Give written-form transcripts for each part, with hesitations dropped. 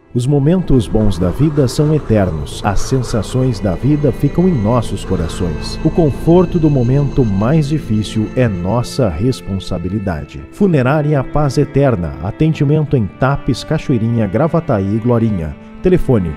Os momentos bons da vida são eternos. As sensações da vida ficam em nossos corações. O conforto do momento mais difícil é nossa responsabilidade. Funerária Paz Eterna. Atendimento em Tapes, Cachoeirinha, Gravataí e Glorinha. Telefone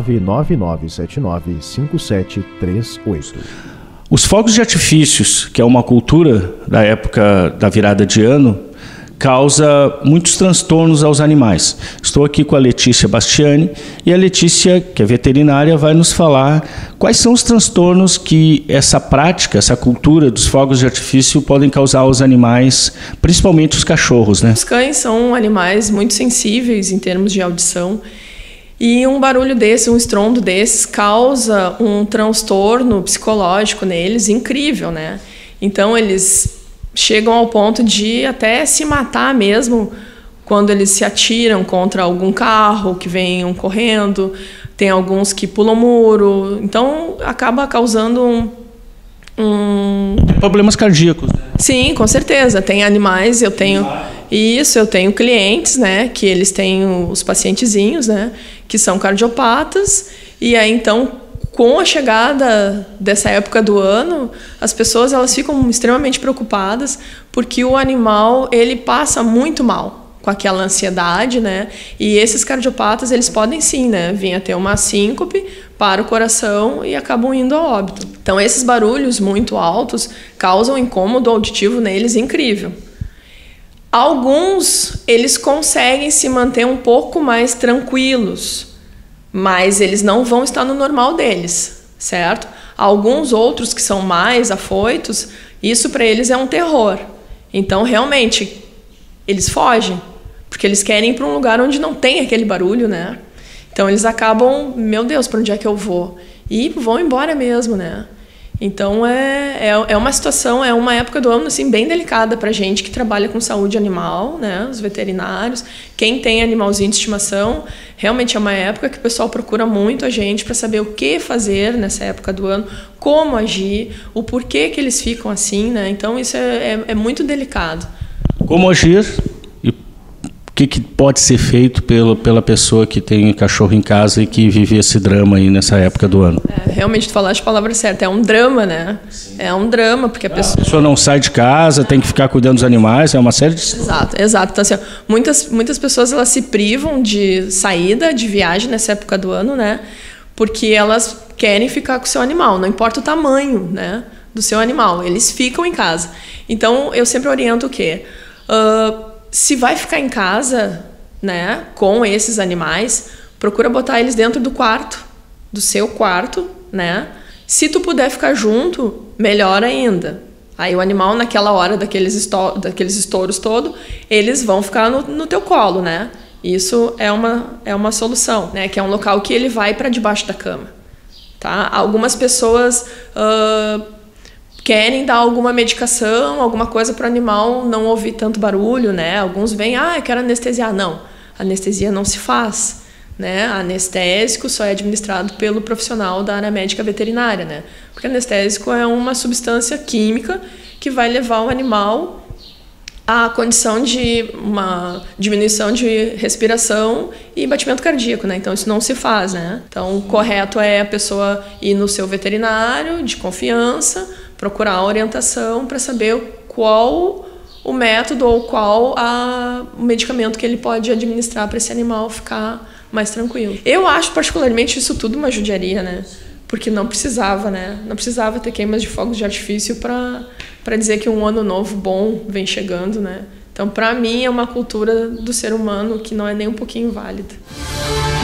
999795738. Os fogos de artifícios, que é uma cultura da época da virada de ano, causa muitos transtornos aos animais. Estou aqui com a Letícia Bastiani e a Letícia, que é veterinária, vai nos falar quais são os transtornos que essa prática, essa cultura dos fogos de artifício podem causar aos animais, principalmente os cachorros, né? Os cães são animais muito sensíveis em termos de audição e um barulho desse, um estrondo desses, causa um transtorno psicológico neles incrível, né? Então eles chegam ao ponto de até se matar mesmo quando eles se atiram contra algum carro que venham correndo. Tem alguns que pulam muro. Então, acaba causando problemas cardíacos. Sim, com certeza. Tem animais, eu tenho clientes, né, que eles têm os pacientezinhos, né, que são cardiopatas. E aí, então, com a chegada dessa época do ano, as pessoas elas ficam extremamente preocupadas porque o animal ele passa muito mal com aquela ansiedade, né? E esses cardiopatas eles podem sim, né, vir a ter uma síncope para o coração e acabam indo a óbito. Então esses barulhos muito altos causam um incômodo auditivo neles incrível. Alguns eles conseguem se manter um pouco mais tranquilos, mas eles não vão estar no normal deles, certo? Alguns outros que são mais afoitos, isso para eles é um terror. Então, realmente, eles fogem, porque eles querem ir para um lugar onde não tem aquele barulho, né? Então, eles acabam, meu Deus, para onde é que eu vou? E vão embora mesmo, né? Então, é uma situação, é uma época do ano assim, bem delicada para a gente que trabalha com saúde animal, né? Os veterinários, quem tem animalzinho de estimação, realmente é uma época que o pessoal procura muito a gente para saber o que fazer nessa época do ano, como agir, o porquê que eles ficam assim, né? Então, isso é muito delicado. Como agir? O que pode ser feito pela pessoa que tem cachorro em casa e que vive esse drama aí nessa época do ano? Realmente, tu falaste a palavra certa, é um drama, né? Sim. É um drama, porque a pessoa não sai de casa, tem que ficar cuidando dos animais, é uma série de... Exato. Então, assim, muitas pessoas elas se privam de saída, de viagem nessa época do ano, né? Porque elas querem ficar com o seu animal, não importa o tamanho, né, do seu animal, eles ficam em casa. Então, eu sempre oriento o quê? Se vai ficar em casa, né, com esses animais, procura botar eles dentro do quarto, do seu quarto, né? Se tu puder ficar junto, melhor ainda. Aí o animal, naquela hora daqueles estouros todo, eles vão ficar no teu colo, né? Isso é uma solução, né? Que é um local que ele vai para debaixo da cama, tá? Algumas pessoas querem dar alguma medicação, alguma coisa para o animal não ouvir tanto barulho, né? Alguns vêm, eu quero anestesiar. Não, anestesia não se faz, né? Anestésico só é administrado pelo profissional da área médica veterinária, né? Porque anestésico é uma substância química que vai levar o animal à condição de uma diminuição de respiração e batimento cardíaco, né? Então isso não se faz, né? Então o correto é a pessoa ir no seu veterinário de confiança, procurar a orientação para saber qual o método ou qual o medicamento que ele pode administrar para esse animal ficar mais tranquilo. Eu acho particularmente isso tudo uma judiaria, né? Porque não precisava, né? Não precisava ter queimas de fogos de artifício para dizer que um ano novo bom vem chegando, né? Então, para mim, é uma cultura do ser humano que não é nem um pouquinho válida.